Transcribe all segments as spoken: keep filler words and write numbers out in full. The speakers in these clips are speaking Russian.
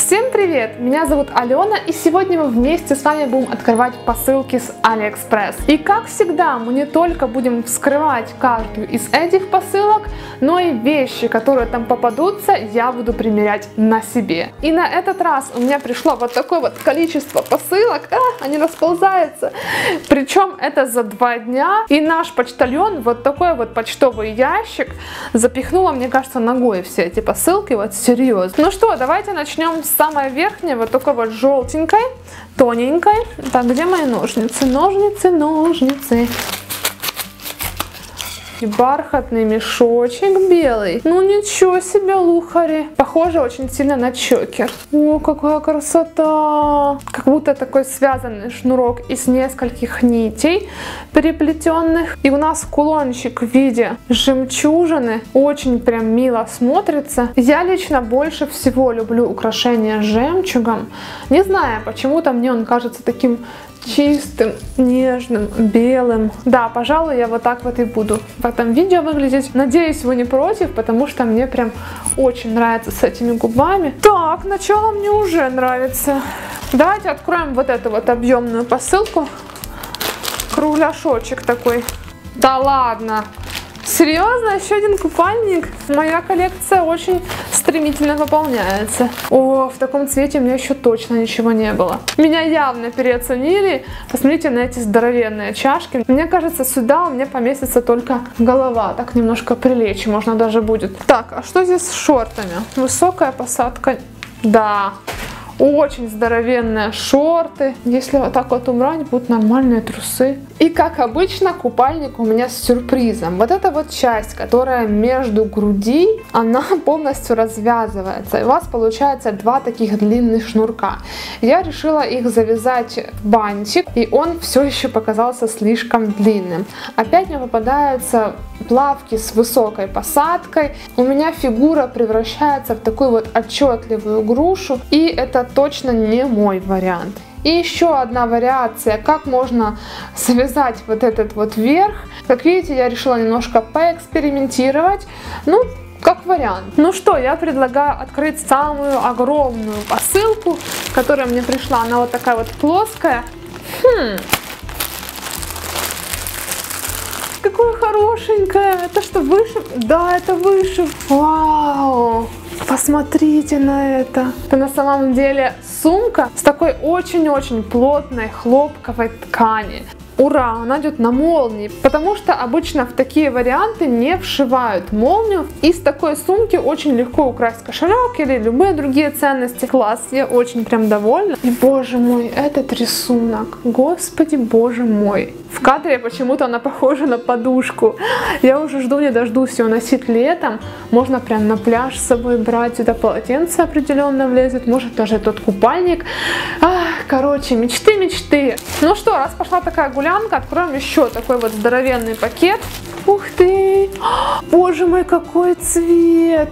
Всем привет! Меня зовут Алена, и сегодня мы вместе с вами будем открывать посылки с Алиэкспресс. И как всегда, мы не только будем вскрывать каждую из этих посылок, но и вещи, которые там попадутся, я буду примерять на себе. И на этот раз у меня пришло вот такое вот количество посылок, а, они расползаются. Причем это за два дня, и наш почтальон вот такой вот почтовый ящик запихнула, мне кажется, ногой все эти посылки, вот серьезно. Ну что, давайте начнем с самой верхней, вот такой вот желтенькой, тоненькой. Так, где мои ножницы? Ножницы, ножницы. И бархатный мешочек белый. Ну ничего себе, лухари. Похоже очень сильно на чокер. О, какая красота. Как будто такой связанный шнурок из нескольких нитей переплетенных. И у нас кулончик в виде жемчужины. Очень прям мило смотрится. Я лично больше всего люблю украшения жемчугом. Не знаю, почему-то мне он кажется таким чистым, нежным, белым. Да, пожалуй, я вот так вот и буду в этом видео выглядеть. Надеюсь, вы не против, потому что мне прям очень нравится с этими губами. Так, начало мне уже нравится. Давайте откроем вот эту вот объемную посылку. Кругляшочек такой. Да ладно! Серьезно? Еще один купальник? Моя коллекция очень стремительно пополняется. О, в таком цвете у меня еще точно ничего не было. Меня явно переоценили. Посмотрите на эти здоровенные чашки. Мне кажется, сюда у меня поместится только голова. Так немножко прилечь можно даже будет. Так, а что здесь с шортами? Высокая посадка. Да. Очень здоровенные шорты. Если вот так вот убрать, будут нормальные трусы. И как обычно, купальник у меня с сюрпризом. Вот эта вот часть, которая между груди, она полностью развязывается. И у вас получается два таких длинных шнурка. Я решила их завязать в бантик, и он все еще показался слишком длинным. Опять мне попадаются плавки с высокой посадкой. У меня фигура превращается в такую вот отчетливую грушу, и это точно не мой вариант. И еще одна вариация, как можно связать вот этот вот верх. Как видите, я решила немножко поэкспериментировать. Ну, как вариант. Ну что, я предлагаю открыть самую огромную посылку, которая мне пришла. Она вот такая вот плоская. Хм. Какое хорошенькое. Это что, вышив? Да, это вышив. Вау. Посмотрите на это. Это на самом деле сумка с такой очень-очень плотной хлопковой ткани. Ура, она идет на молнии, потому что обычно в такие варианты не вшивают молнию. И с такой сумки очень легко украсть кошелек или любые другие ценности. Класс, я очень прям довольна. И боже мой, этот рисунок, господи боже мой. В кадре почему-то она похожа на подушку. Я уже жду не дождусь ее носить летом. Можно прям на пляж с собой брать, сюда полотенце определенно влезет, может даже тот купальник. Ах, короче, мечты, мечты. Ну что, раз пошла такая гулянка, откроем еще такой вот здоровенный пакет. Ух ты! Боже мой, какой цвет!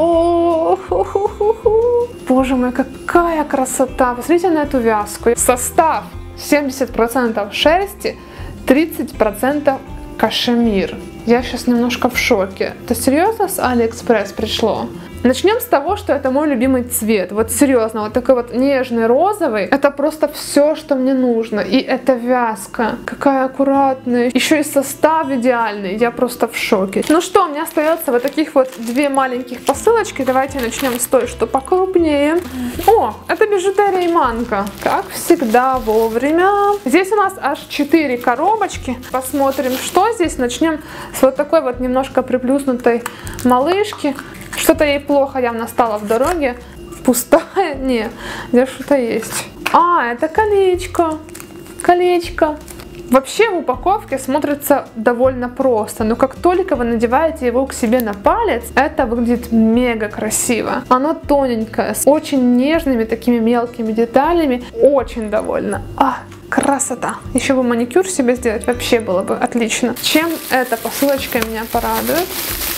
О, ху -ху -ху -ху. Боже мой, какая красота! Посмотрите на эту вязку. Состав семьдесят процентов шерсти, тридцать процентов кашемир. Я сейчас немножко в шоке. Это серьезно с Алиэкспресс пришло? Начнем с того, что это мой любимый цвет. Вот серьезно, вот такой вот нежный розовый. Это просто все, что мне нужно. И эта вязка. Какая аккуратная. Еще и состав идеальный. Я просто в шоке. Ну что, у меня остается вот таких вот две маленьких посылочки. Давайте начнем с той, что покрупнее. О, это бижутерия и манка. Как всегда, вовремя. Здесь у нас аж четыре коробочки. Посмотрим, что здесь. Начнем с вот такой вот немножко приплюснутой малышки. Что-то ей плохо явно стало в дороге. Пустая? Не, здесь что-то есть. А, это колечко. Колечко. Вообще в упаковке смотрится довольно просто, но как только вы надеваете его к себе на палец, это выглядит мега красиво. Оно тоненькое, с очень нежными такими мелкими деталями. Очень довольна. А, красота. Еще бы маникюр себе сделать, вообще было бы отлично. Чем эта посылочка меня порадует?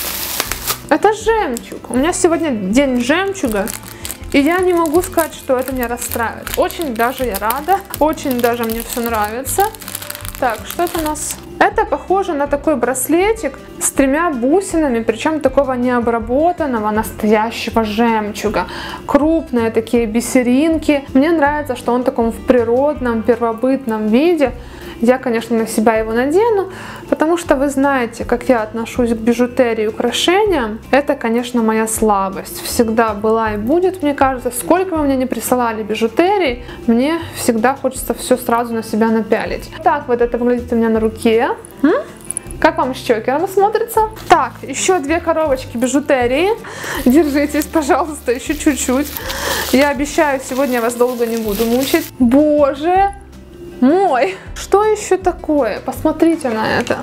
Это жемчуг. У меня сегодня день жемчуга. И я не могу сказать, что это меня расстраивает. Очень даже я рада. Очень даже мне все нравится. Так, что это у нас? Это похоже на такой браслетик с тремя бусинами, причем такого необработанного, настоящего жемчуга. Крупные такие бисеринки. Мне нравится, что он в таком в природном, первобытном виде. Я, конечно, на себя его надену, потому что вы знаете, как я отношусь к бижутерии и украшениям. Это, конечно, моя слабость. Всегда была и будет, мне кажется. Сколько вы мне не присылали бижутерии, мне всегда хочется все сразу на себя напялить. Так вот это выглядит у меня на руке. М? Как вам щекером смотрится? Так, еще две коробочки бижутерии. Держитесь, пожалуйста, еще чуть-чуть. Я обещаю, сегодня я вас долго не буду мучить. Боже мой! Что еще такое? Посмотрите на это.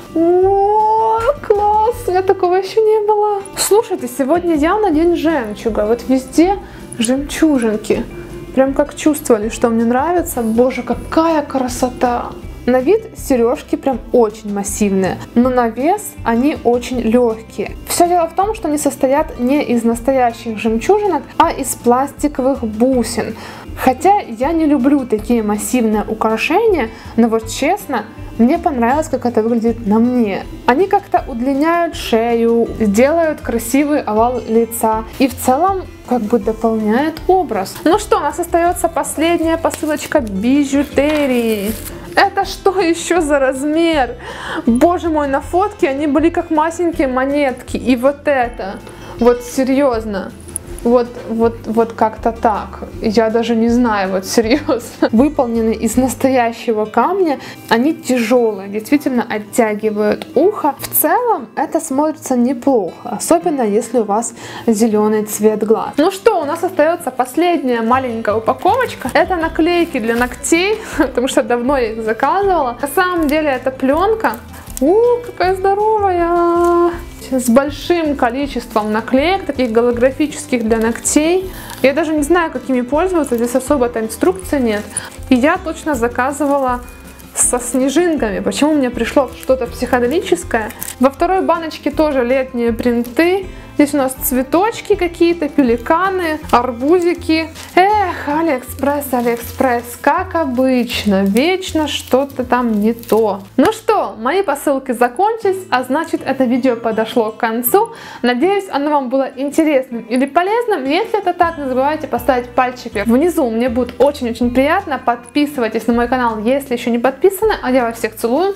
О, класс! У меня такого еще не было. Слушайте, сегодня явно день жемчуга. Вот везде жемчужинки. Прям как чувствовали, что мне нравится. Боже, какая красота! На вид сережки прям очень массивные, но на вес они очень легкие. Все дело в том, что они состоят не из настоящих жемчужинок, а из пластиковых бусин. Хотя я не люблю такие массивные украшения, но вот честно, мне понравилось, как это выглядит на мне. Они как-то удлиняют шею, делают красивый овал лица и в целом как бы дополняют образ. Ну что, у нас остается последняя посылочка бижутерии. Это что еще за размер? Боже мой, на фотке они были как масенькие монетки. И вот это, вот серьезно. Вот, вот, вот как-то так. Я даже не знаю, вот серьезно. Выполнены из настоящего камня. Они тяжелые, действительно оттягивают ухо. В целом это смотрится неплохо. Особенно если у вас зеленый цвет глаз. Ну что, у нас остается последняя маленькая упаковочка. Это наклейки для ногтей, потому что давно я их заказывала. На самом деле это пленка. О, какая здоровая! С большим количеством наклеек, таких голографических для ногтей. Я даже не знаю, какими пользоваться, здесь особо-то инструкции нет. И я точно заказывала со снежинками. Почему мне пришло что-то психоделическое? Во второй баночке тоже летние принты. Здесь у нас цветочки какие-то, пеликаны, арбузики. Эх, Алиэкспресс, Алиэкспресс, как обычно, вечно что-то там не то. Ну что, мои посылки закончились, а значит это видео подошло к концу. Надеюсь, оно вам было интересным или полезным. Если это так, не забывайте поставить пальчик вверх. Внизу мне будет очень-очень приятно. Подписывайтесь на мой канал, если еще не подписаны. А я вас всех целую.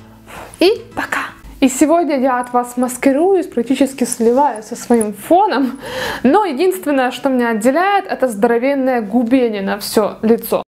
И пока! И сегодня я от вас маскируюсь, практически сливаюсь со своим фоном. Но единственное, что меня отделяет, это здоровенное губение на все лицо.